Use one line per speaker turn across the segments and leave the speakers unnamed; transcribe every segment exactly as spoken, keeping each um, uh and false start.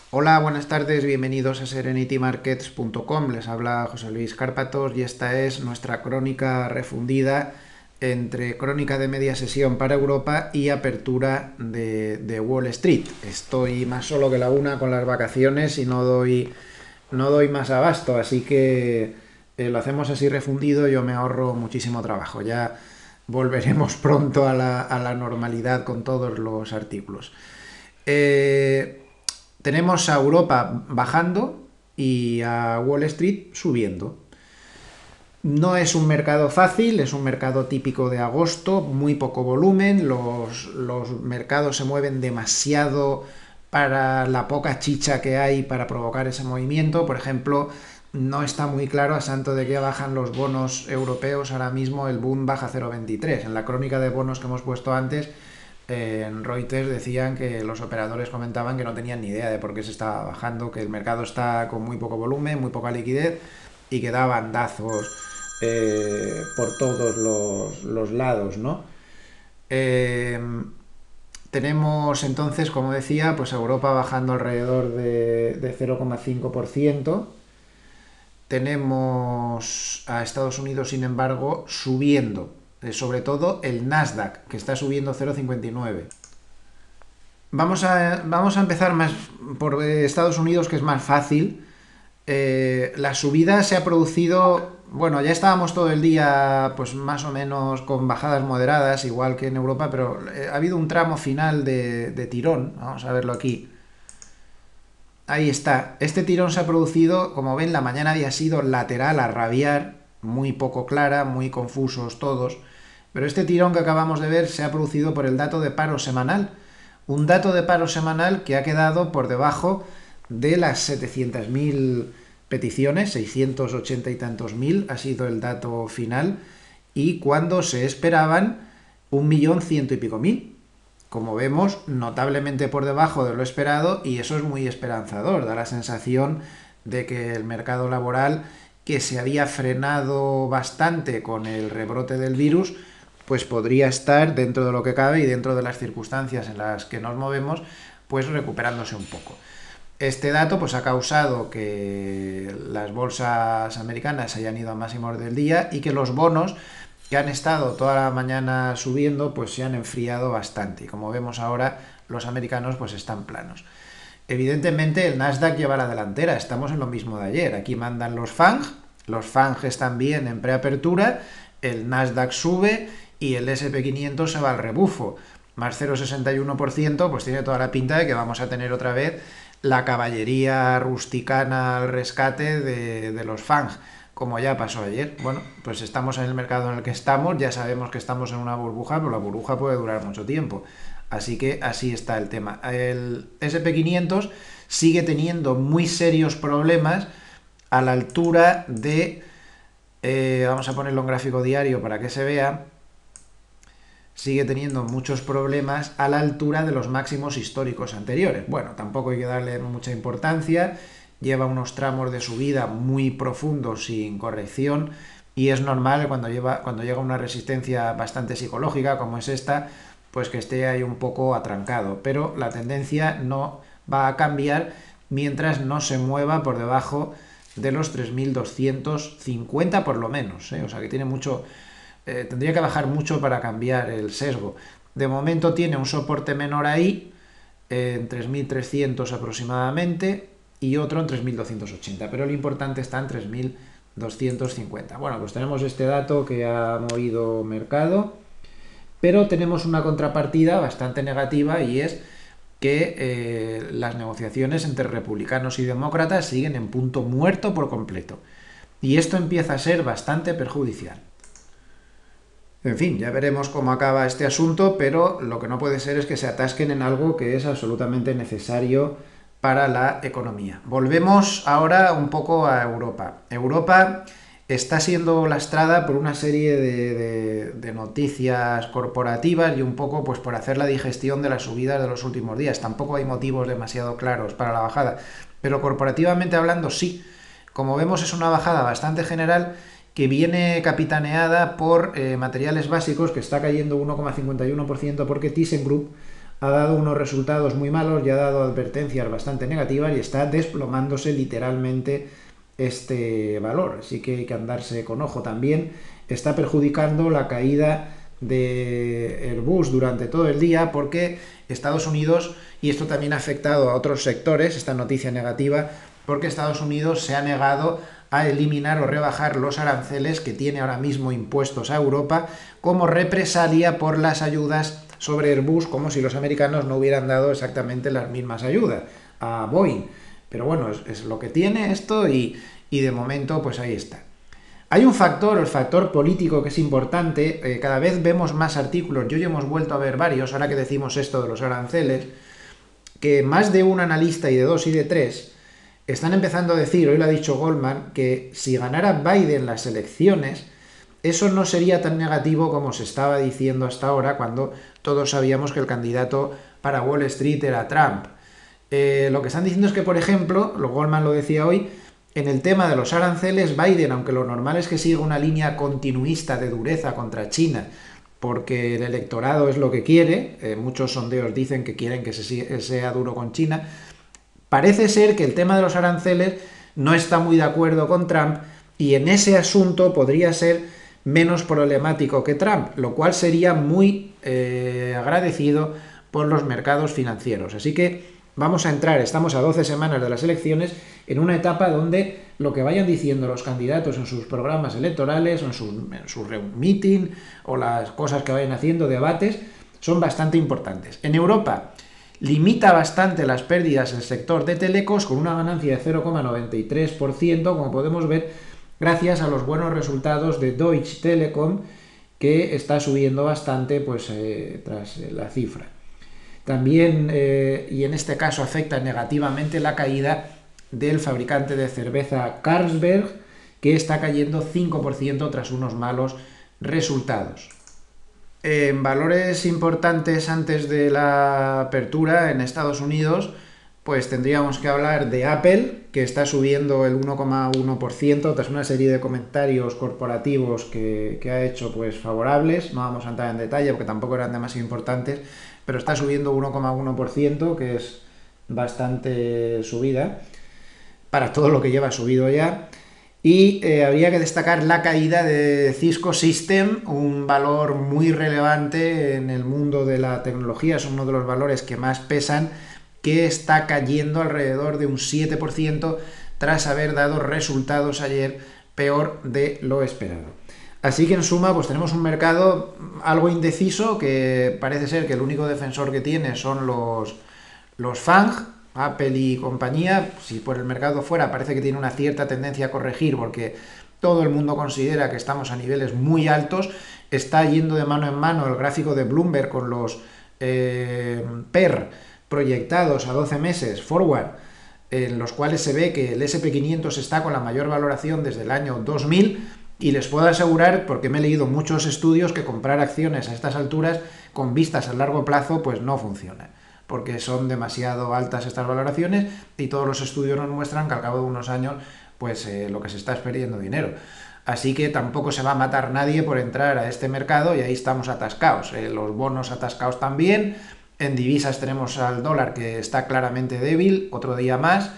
Hola, buenas tardes, bienvenidos a serenity markets punto com. Les habla José Luis Cárpatos y esta es nuestra crónica refundida entre crónica de media sesión para Europa y apertura de, de Wall Street. Estoy más solo que la una con las vacaciones y no doy, no doy más abasto, así que eh, lo hacemos así refundido. Yo me ahorro muchísimo trabajo. Ya volveremos pronto a la, a la normalidad con todos los artículos. Eh, Tenemos a Europa bajando y a Wall Street subiendo. No es un mercado fácil, es un mercado típico de agosto, muy poco volumen, los, los mercados se mueven demasiado para la poca chicha que hay para provocar ese movimiento. Por ejemplo, no está muy claro a santo de qué bajan los bonos europeos. Ahora mismo el Bund baja cero coma veintitrés. En la crónica de bonos que hemos puesto antes, eh, en Reuters decían que los operadores comentaban que no tenían ni idea de por qué se estaba bajando, que el mercado está con muy poco volumen, muy poca liquidez y que da bandazos eh, por todos los, los lados, ¿no? Eh, Tenemos entonces, como decía, pues Europa bajando alrededor de, de cero coma cinco por ciento. Tenemos a Estados Unidos, sin embargo, subiendo. Eh, sobre todo el Nasdaq, que está subiendo cero coma cincuenta y nueve. Vamos a, vamos a empezar más por Estados Unidos, que es más fácil. Eh, la subida se ha producido, bueno, ya estábamos todo el día pues más o menos con bajadas moderadas, igual que en Europa, pero eh, ha habido un tramo final de, de tirón. Vamos a verlo aquí. Ahí está. Este tirón se ha producido, como ven, la mañana había sido lateral a rabiar, muy poco clara, muy confusos todos. Pero este tirón que acabamos de ver se ha producido por el dato de paro semanal. Un dato de paro semanal que ha quedado por debajo de las setecientas mil peticiones, seiscientos ochenta y tantos mil ha sido el dato final, y cuando se esperaban un millón ciento y pico mil. Como vemos, notablemente por debajo de lo esperado, y eso es muy esperanzador. Da la sensación de que el mercado laboral, que se había frenado bastante con el rebrote del virus, pues podría estar, dentro de lo que cabe y dentro de las circunstancias en las que nos movemos, pues recuperándose un poco. Este dato pues ha causado que las bolsas americanas hayan ido a máximos del día y que los bonos, que han estado toda la mañana subiendo, pues se han enfriado bastante. Y como vemos ahora, los americanos pues están planos. Evidentemente el Nasdaq lleva la delantera, estamos en lo mismo de ayer. Aquí mandan los FANG, los FANG están bien en preapertura, el Nasdaq sube y el ese and pe quinientos se va al rebufo. Más cero coma sesenta y uno por ciento, pues tiene toda la pinta de que vamos a tener otra vez la caballería rusticana al rescate de, de los FANG, como ya pasó ayer. Bueno, pues estamos en el mercado en el que estamos, ya sabemos que estamos en una burbuja, pero la burbuja puede durar mucho tiempo. Así que así está el tema. El ese and pe quinientos sigue teniendo muy serios problemas a la altura de... Eh, vamos a ponerlo en gráfico diario para que se vea. Sigue teniendo muchos problemas a la altura de los máximos históricos anteriores. Bueno, tampoco hay que darle mucha importancia. Lleva unos tramos de subida muy profundos sin corrección, y es normal cuando, lleva, cuando llega una resistencia bastante psicológica como es esta, pues que esté ahí un poco atrancado. Pero la tendencia no va a cambiar mientras no se mueva por debajo de los tres mil doscientos cincuenta por lo menos, ¿eh? O sea que tiene mucho... Eh, tendría que bajar mucho para cambiar el sesgo. De momento tiene un soporte menor ahí, eh, en tres mil trescientos aproximadamente, y otro en tres mil doscientos ochenta, pero lo importante está en tres mil doscientos cincuenta. Bueno, pues tenemos este dato que ha movido mercado, pero tenemos una contrapartida bastante negativa, y es que eh, las negociaciones entre republicanos y demócratas siguen en punto muerto por completo. Y esto empieza a ser bastante perjudicial. En fin, ya veremos cómo acaba este asunto, pero lo que no puede ser es que se atasquen en algo que es absolutamente necesario para la economía. Volvemos ahora un poco a Europa. Europa está siendo lastrada por una serie de, de, de noticias corporativas y un poco pues por hacer la digestión de las subidas de los últimos días. Tampoco hay motivos demasiado claros para la bajada, pero corporativamente hablando sí. Como vemos, es una bajada bastante general que viene capitaneada por eh, materiales básicos, que está cayendo uno coma cincuenta y uno por ciento porque ThyssenKrupp ha dado unos resultados muy malos y ha dado advertencias bastante negativas y está desplomándose literalmente este valor, así que hay que andarse con ojo. También está perjudicando la caída de Airbus durante todo el día porque Estados Unidos, y esto también ha afectado a otros sectores, esta noticia negativa, porque Estados Unidos se ha negado a eliminar o rebajar los aranceles que tiene ahora mismo impuestos a Europa como represalia por las ayudas sobre Airbus, como si los americanos no hubieran dado exactamente las mismas ayudas a Boeing. Pero bueno, es, es lo que tiene esto y, y de momento pues ahí está. Hay un factor, el factor político, que es importante. Eh, cada vez vemos más artículos, yo ya hemos vuelto a ver varios, ahora que decimos esto de los aranceles, que más de un analista, y de dos y de tres, están empezando a decir, hoy lo ha dicho Goldman, que si ganara Biden las elecciones, eso no sería tan negativo como se estaba diciendo hasta ahora, cuando todos sabíamos que el candidato para Wall Street era Trump. Eh, lo que están diciendo es que, por ejemplo, lo Goldman lo decía hoy, en el tema de los aranceles, Biden, aunque lo normal es que siga una línea continuista de dureza contra China, porque el electorado es lo que quiere, eh, muchos sondeos dicen que quieren que se sea duro con China, parece ser que el tema de los aranceles no está muy de acuerdo con Trump y en ese asunto podría ser menos problemático que Trump, lo cual sería muy eh, agradecido por los mercados financieros. Así que vamos a entrar, estamos a doce semanas de las elecciones, en una etapa donde lo que vayan diciendo los candidatos en sus programas electorales, o en sus, en sus meeting, o las cosas que vayan haciendo, debates, son bastante importantes. En Europa limita bastante las pérdidas el sector de telecos, con una ganancia de cero coma noventa y tres por ciento, como podemos ver, gracias a los buenos resultados de Deutsche Telekom, que está subiendo bastante pues, eh, tras eh, la cifra. También, eh, y en este caso afecta negativamente la caída del fabricante de cerveza Carlsberg, que está cayendo cinco por ciento tras unos malos resultados. En valores importantes antes de la apertura en Estados Unidos, pues tendríamos que hablar de Apple, que está subiendo el uno coma uno por ciento tras una serie de comentarios corporativos que, que ha hecho pues favorables. No vamos a entrar en detalle porque tampoco eran demasiado importantes, pero está subiendo uno coma uno por ciento, que es bastante subida para todo lo que lleva subido ya. Y eh, habría que destacar la caída de Cisco System, un valor muy relevante en el mundo de la tecnología, es uno de los valores que más pesan, que está cayendo alrededor de un siete por ciento tras haber dado resultados ayer peor de lo esperado. Así que en suma pues tenemos un mercado algo indeciso, que parece ser que el único defensor que tiene son los, los FANG, Apple y compañía. Si por el mercado fuera parece que tiene una cierta tendencia a corregir porque todo el mundo considera que estamos a niveles muy altos, está yendo de mano en mano el gráfico de Bloomberg con los eh, P E R proyectados a doce meses forward, en los cuales se ve que el ese and pe quinientos está con la mayor valoración desde el año dos mil, y les puedo asegurar, porque me he leído muchos estudios, que comprar acciones a estas alturas con vistas a largo plazo pues no funciona, porque son demasiado altas estas valoraciones y todos los estudios nos muestran que al cabo de unos años pues eh, lo que se está es perdiendo dinero. Así que tampoco se va a matar nadie por entrar a este mercado y ahí estamos atascados. Eh, los bonos atascados también. En divisas tenemos al dólar, que está claramente débil, otro día más,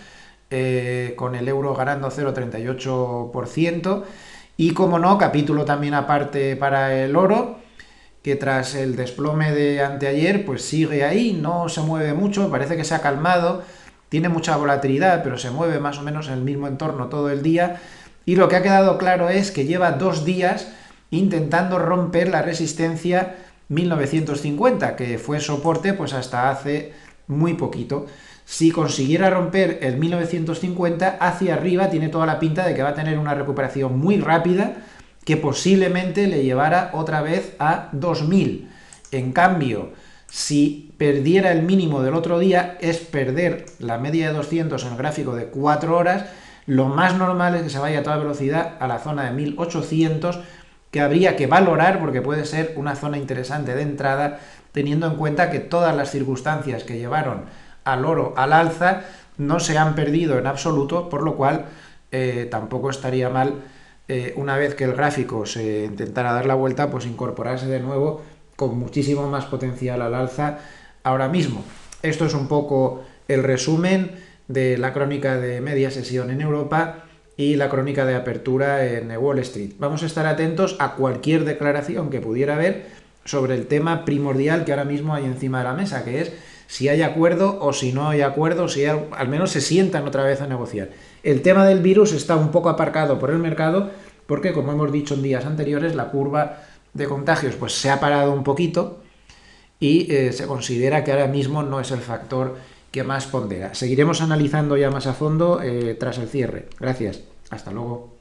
eh, con el euro ganando cero coma treinta y ocho por ciento. Y como no, capítulo también aparte para el oro, que tras el desplome de anteayer, pues sigue ahí, no se mueve mucho, parece que se ha calmado, tiene mucha volatilidad, pero se mueve más o menos en el mismo entorno todo el día. Y lo que ha quedado claro es que lleva dos días intentando romper la resistencia mil novecientos cincuenta, que fue soporte pues hasta hace muy poquito. Si consiguiera romper el mil novecientos cincuenta, hacia arriba tiene toda la pinta de que va a tener una recuperación muy rápida, que posiblemente le llevara otra vez a dos mil. En cambio, si perdiera el mínimo del otro día, es perder la media de doscientos en el gráfico de cuatro horas, lo más normal es que se vaya a toda velocidad a la zona de mil ochocientos, que habría que valorar porque puede ser una zona interesante de entrada, teniendo en cuenta que todas las circunstancias que llevaron al oro al alza no se han perdido en absoluto, por lo cual eh, tampoco estaría mal, eh, una vez que el gráfico se intentara dar la vuelta, pues incorporarse de nuevo con muchísimo más potencial al alza ahora mismo. Esto es un poco el resumen de la crónica de media sesión en Europa y la crónica de apertura en Wall Street. Vamos a estar atentos a cualquier declaración que pudiera haber sobre el tema primordial que ahora mismo hay encima de la mesa, que es si hay acuerdo o si no hay acuerdo, si hay, al menos se sientan otra vez a negociar. El tema del virus está un poco aparcado por el mercado porque, como hemos dicho en días anteriores, la curva de contagios pues se ha parado un poquito y eh, se considera que ahora mismo no es el factor que más pondera. Seguiremos analizando ya más a fondo eh, tras el cierre. Gracias. Hasta luego.